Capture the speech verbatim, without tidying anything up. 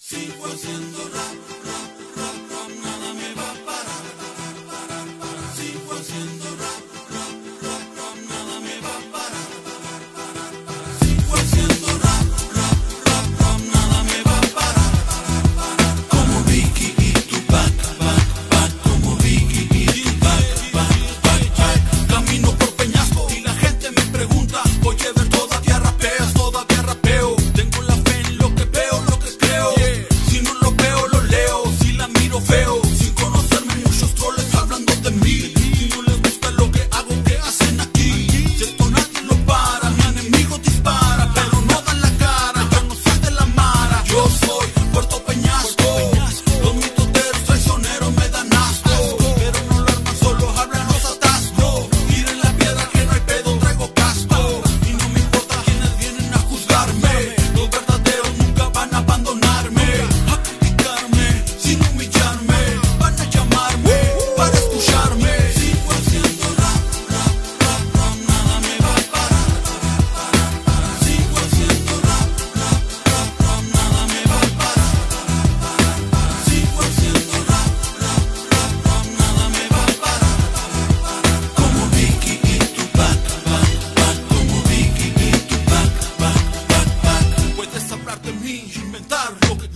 Sigo haciendo rap, rap, rap, rap, nada me va a parar, parar, parar. Sigo haciendo rap, rap, rap, rap, nada me va a parar, parar, parar. Sigo haciendo rap, rap, rap, rap, nada me va a parar, parar, parar. Como Biggie y Tupac, back, back, como Biggie y Tupac, back, back, back. Camino por Peñasco y la gente me pregunta, oye, ver, todavía rapeas, todavía rapeo. Tengo la fe en lo que veo, lo que creo. Si no lo veo, lo leo, si la miro feo. Sin conocerme, muchos troles hablando de mí. Si no les gusta lo que hago, ¿qué hacen aquí? Si esto nadie lo para, mi enemigo dispara, pero no dan la cara. Yo no soy de la mara, yo soy Puerto Peñasco. Los mitoteros traicioneros me dan asco, pero no lo arman, solo hablan los atascos. Tiren la piedra que no hay pedo, traigo casco. Y no me importa quienes vienen a juzgarme. Los verdaderos nunca van a abandonarme, a criticarme, sin humillarme. Van a llamarme para escucharme. Sigo haciendo rap, rap, rap, rap, nada me va a parar, parar, parar. Sigo haciendo rap, rap, rap, rap, nada me va a parar, parar, parar. Sigo haciendo rap, rap, rap, rap, nada me va a parar, parar. Como Biggie y Tupac, back, back, como Biggie y Tupac, back, back, back. Puedes hablar de mí, inventar lo que